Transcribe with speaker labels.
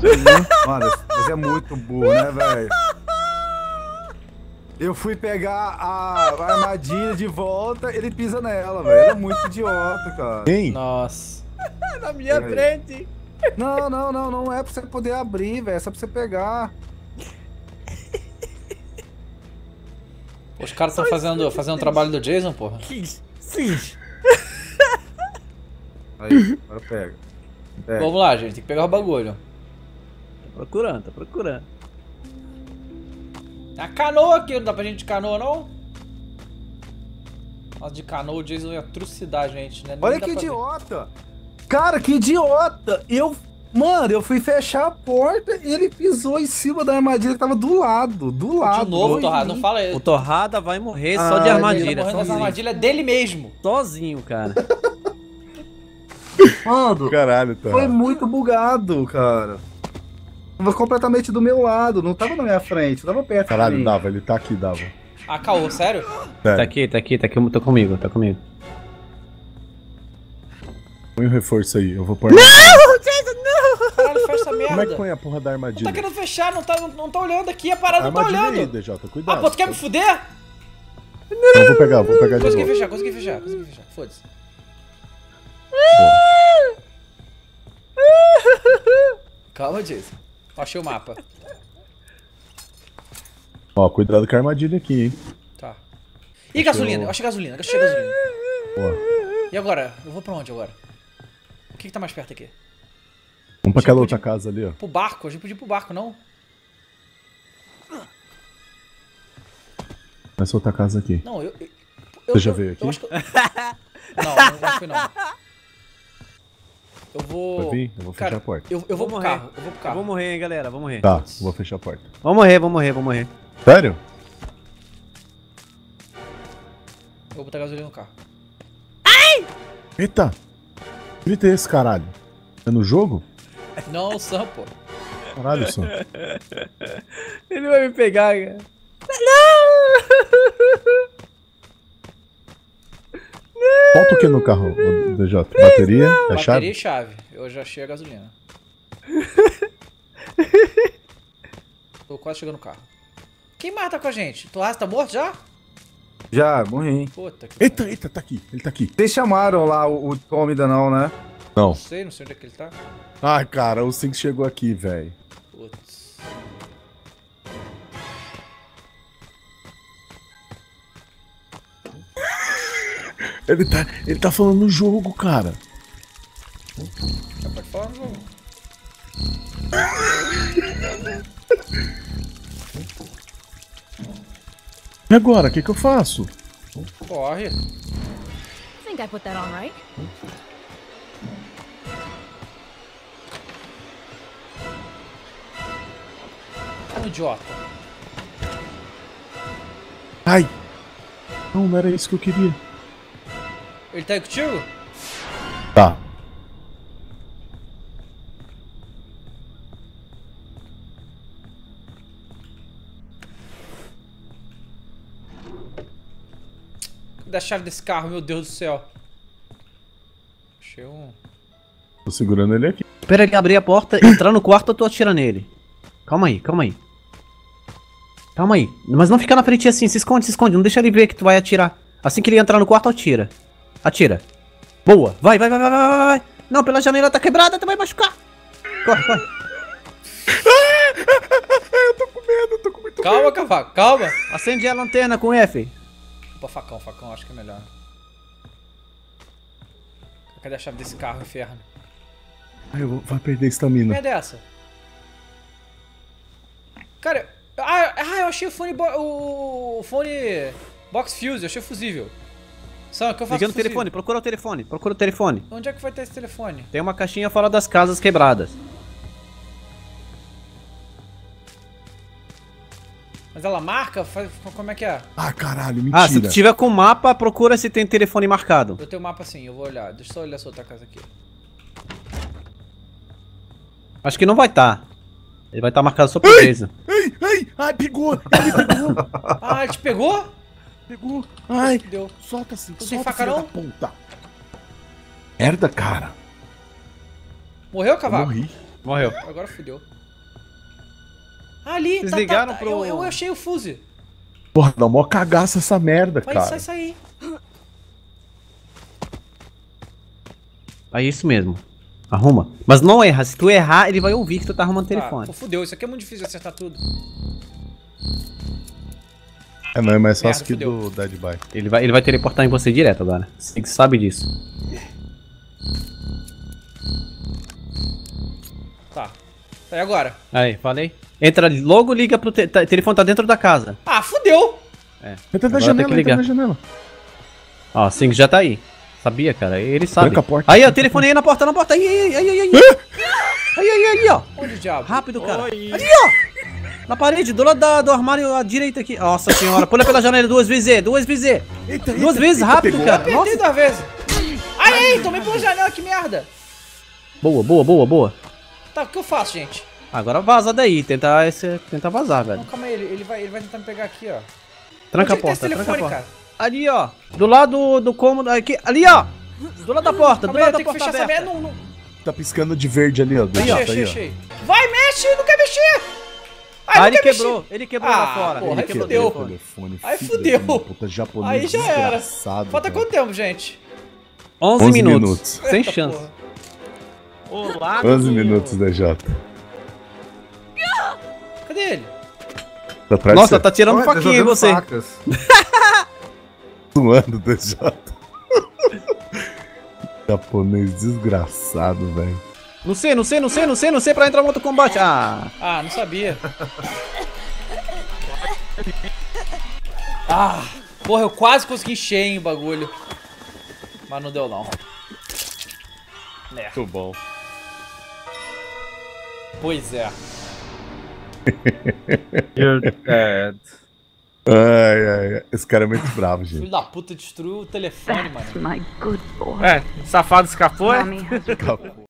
Speaker 1: Mano, você é muito burro, né, velho? Eu fui pegar a armadilha de volta, ele pisa nela, velho. Ele é muito idiota, cara.
Speaker 2: Quem?
Speaker 3: Nossa.
Speaker 4: Na minha frente.
Speaker 1: Não é pra você poder abrir, velho. É só pra você pegar.
Speaker 3: Os caras estão fazendo o trabalho do Jason, porra.
Speaker 4: Sim.
Speaker 1: Aí, agora pega.
Speaker 3: Vamos lá, gente. Tem que pegar o bagulho.
Speaker 4: Tá procurando.
Speaker 3: Tem a canoa aqui. Não dá pra gente de canoa, não? Nossa, de canoa o Jason ia trucidar a gente, né? Nem
Speaker 1: Olha
Speaker 3: dá
Speaker 1: que
Speaker 3: pra ver.
Speaker 1: idiota! Cara, que idiota! Mano, eu fui fechar a porta e ele pisou em cima da armadilha que tava do lado.
Speaker 3: De novo, Torrada. Não fala
Speaker 4: O
Speaker 3: ele.
Speaker 4: Torrada vai morrer só de
Speaker 3: Ele
Speaker 4: armadilha.
Speaker 3: tá morrendo dessa
Speaker 4: Sozinho.
Speaker 3: armadilha dele mesmo.
Speaker 4: Sozinho, cara.
Speaker 1: Mano,
Speaker 2: Caralho, tá.
Speaker 1: foi muito bugado, cara. Tava completamente do meu lado, não tava na minha frente, tava perto de
Speaker 2: Caralho,
Speaker 1: mim.
Speaker 2: Dava, ele tá aqui, Dava.
Speaker 3: Ah, caô, sério?
Speaker 2: Sério.
Speaker 4: Tá aqui, tô comigo.
Speaker 2: Põe o reforço aí, eu vou pôr.
Speaker 3: Caralho, fecha essa merda.
Speaker 2: Como é que põe a porra da
Speaker 3: Não tá
Speaker 2: armadilha?
Speaker 3: querendo fechar, não tá olhando aqui, a parada não tá
Speaker 2: Armadilha aí,
Speaker 3: olhando.
Speaker 2: DJ,
Speaker 3: Ah,
Speaker 2: cuidado.
Speaker 3: pô, tu quer me fuder?
Speaker 2: Eu vou pegar de
Speaker 3: Consegui
Speaker 2: novo.
Speaker 3: fechar. Foda-se. Calma, Jason. Achei o mapa.
Speaker 2: Ó, cuidado com a armadilha aqui, hein.
Speaker 3: Tá. E gasolina? Eu achei gasolina.
Speaker 2: Boa.
Speaker 3: E agora? Eu vou pra onde agora? O que tá mais perto aqui?
Speaker 2: Vamos pra aquela outra casa ali, ó.
Speaker 3: Pro barco? A gente podia ir pro barco, não?
Speaker 2: Essa outra casa aqui.
Speaker 3: Não,
Speaker 2: Você já veio aqui?
Speaker 3: Eu acho que não fui não. Eu vou...
Speaker 2: Vai vir? Eu vou fechar
Speaker 3: Cara,
Speaker 2: a porta.
Speaker 3: Eu vou pro
Speaker 4: morrer.
Speaker 3: carro.
Speaker 4: Eu vou morrer, hein, galera. Vou morrer.
Speaker 2: Tá, vou fechar a porta.
Speaker 4: Vou morrer.
Speaker 2: Sério?
Speaker 3: Eu vou botar gasolina no carro.
Speaker 2: Eita! Grita esse, caralho. É no jogo?
Speaker 3: Não, o Sam, pô.
Speaker 2: Caralho, Sam.
Speaker 4: Ele vai me pegar, cara.
Speaker 2: Falta o que no carro, DJ? Bateria? É
Speaker 3: Bateria
Speaker 2: chave?
Speaker 3: e chave. Eu já achei a gasolina. Tô quase chegando no carro. Quem mais tá com a gente? Torraça tá morto já?
Speaker 1: Já, morri.
Speaker 3: Puta que...
Speaker 2: Eita, tá aqui. Ele tá aqui.
Speaker 1: Vocês chamaram lá o Tommy ainda não, né?
Speaker 2: Não.
Speaker 3: Não sei onde é que ele tá.
Speaker 2: Ai, cara, o Sync chegou aqui, velho.
Speaker 3: Putz.
Speaker 2: Ele tá falando no jogo, cara.
Speaker 3: Já pode falar no jogo.
Speaker 2: E agora, o que eu faço?
Speaker 3: Corre.
Speaker 5: I think I put that on right.
Speaker 3: É um idiota.
Speaker 2: Ai! Não era isso que eu queria.
Speaker 3: Ele tá aí contigo?
Speaker 2: Tá.
Speaker 3: Cadê a chave desse carro, meu Deus do céu? Achei um...
Speaker 2: Tô segurando ele aqui.
Speaker 4: Espera ele abrir a porta, entrar no quarto, eu tô atirando nele. Calma aí. Mas não fica na frente assim, se esconde. Não deixa ele ver que tu vai atirar. Assim que ele entrar no quarto, atira. Boa. Vai. Não, pela janela tá quebrada, tu vai machucar. Corre.
Speaker 2: Eu tô com muito
Speaker 3: Calma, cavaco, calma.
Speaker 4: Acende a lanterna com F.
Speaker 3: Opa, facão, acho que é melhor. Cadê a chave desse carro, inferno?
Speaker 2: Ai, vai perder a estamina.
Speaker 3: Merda é essa? Cara, eu achei o fone box fuse, eu achei fusível. Sam, o que eu faço
Speaker 4: Liga no
Speaker 3: com fusível?
Speaker 4: telefone, procura o telefone.
Speaker 3: Onde é que vai ter esse telefone?
Speaker 4: Tem uma caixinha fora das casas quebradas.
Speaker 3: Mas ela marca? Como é que é?
Speaker 2: Ah, caralho, mentira.
Speaker 4: Ah, se tu tiver com mapa, procura se tem telefone marcado.
Speaker 3: Eu tenho o mapa sim, eu vou olhar. Deixa eu só olhar essa outra casa aqui.
Speaker 4: Acho que não vai estar. Ele vai estar marcado só por Jason.
Speaker 2: Ai, pegou. Ele pegou.
Speaker 3: Ah, ele te pegou?
Speaker 2: Pegou. Ai,
Speaker 3: Deu.
Speaker 2: solta assim.
Speaker 3: Tu tem
Speaker 2: Solta,
Speaker 3: faca,
Speaker 2: filho
Speaker 3: não?
Speaker 2: da puta. Merda, cara.
Speaker 3: Morreu,
Speaker 2: Eu
Speaker 3: cavalo?
Speaker 2: morri.
Speaker 4: Morreu.
Speaker 3: Agora fudeu. Ali,
Speaker 4: Vocês ligaram pro-
Speaker 3: eu achei o fuse.
Speaker 2: Porra, dá mó cagaço essa merda,
Speaker 3: Vai
Speaker 2: cara.
Speaker 3: sair.
Speaker 4: É isso mesmo. Arruma. Mas não erra. Se tu errar, ele vai ouvir que tu tá arrumando o telefone.
Speaker 3: Pô, fudeu. Isso aqui é muito difícil de acertar tudo.
Speaker 2: É, não é mais fácil
Speaker 3: Merda,
Speaker 2: que do Dead by.
Speaker 4: Ele vai teleportar em você direto agora. Você que sabe disso.
Speaker 3: Tá. E agora?
Speaker 4: Aí, falei. Entra logo, liga pro o telefone tá dentro da casa.
Speaker 3: Ah, fudeu.
Speaker 2: Entra na
Speaker 4: Agora
Speaker 2: janela,
Speaker 4: tem que
Speaker 2: entra
Speaker 4: ligar.
Speaker 2: na janela.
Speaker 4: Ó, assim que já tá aí. Sabia, cara? Ele sabe.
Speaker 2: Tranca a porta.
Speaker 4: Aí, ó, o telefone aí na porta, na porta. Aí. Aí, ó.
Speaker 3: Onde o diabo?
Speaker 4: Rápido, cara. Ali, ó. Na parede, do lado do armário à direita aqui. Nossa senhora, pula pela janela 2 vezes. Duas vezes, rápido,
Speaker 2: pegou.
Speaker 4: cara.
Speaker 3: Apertei 2 vezes. Ai, tomei pela janela, que merda.
Speaker 4: Boa.
Speaker 3: Tá, o que eu faço, gente?
Speaker 4: Agora vaza daí, tenta vazar, velho.
Speaker 3: Não, calma aí, ele vai tentar me pegar aqui, ó.
Speaker 4: Tranca a
Speaker 3: Onde é que tá esse
Speaker 4: porta, tranca a
Speaker 3: telefone,
Speaker 4: porta.
Speaker 3: cara?
Speaker 4: Ali, ó. Do lado do cômodo, aqui. Ali, ó. Do lado da porta, do
Speaker 3: Calma aí,
Speaker 4: lado
Speaker 3: eu
Speaker 4: da
Speaker 3: tenho que
Speaker 4: porta
Speaker 3: fechar essa
Speaker 4: aberta.
Speaker 3: merda. Não.
Speaker 2: Tá piscando de verde ali, ó. Do
Speaker 3: Achei,
Speaker 2: lado aí, ó.
Speaker 3: achei. Vai, mexe, não quer mexer.
Speaker 4: Ah,
Speaker 3: não
Speaker 4: ele
Speaker 3: quer
Speaker 4: quebrou.
Speaker 3: mexer.
Speaker 4: Ele quebrou lá fora.
Speaker 3: porra,
Speaker 4: Ele
Speaker 3: aí
Speaker 4: quebrou o
Speaker 3: fudeu.
Speaker 4: telefone.
Speaker 2: Telefone,
Speaker 3: Aí
Speaker 2: filho
Speaker 3: fudeu.
Speaker 2: de uma puta japonês
Speaker 3: Aí já era.
Speaker 2: desgraçado,
Speaker 3: Falta
Speaker 2: velho.
Speaker 3: quanto tempo, gente?
Speaker 4: 11
Speaker 2: 11
Speaker 4: minutos.
Speaker 2: minutos.
Speaker 4: Sem
Speaker 3: Eita,
Speaker 4: chance.
Speaker 3: porra.
Speaker 4: Olá,
Speaker 2: 11 minutos, DJ.
Speaker 3: Cadê ele?
Speaker 2: Tá atrás de
Speaker 4: Nossa,
Speaker 2: você.
Speaker 4: tá tirando
Speaker 1: Olha,
Speaker 4: faquinha em
Speaker 1: jogando
Speaker 4: você.
Speaker 1: facas.
Speaker 2: Zoando, DJ. Japonês desgraçado, velho.
Speaker 4: Não sei pra entrar no outro combate. Ah,
Speaker 3: Ah, não sabia. Ah, porra, eu quase consegui encher, hein, o bagulho. Mas não deu, não.
Speaker 2: Muito bom.
Speaker 3: Pois é.
Speaker 2: Ai. Esse cara é muito bravo, gente.
Speaker 3: Filho da puta destruiu o telefone, mano.
Speaker 5: My good boy.
Speaker 6: É, o safado escapou, é?
Speaker 5: Mommy has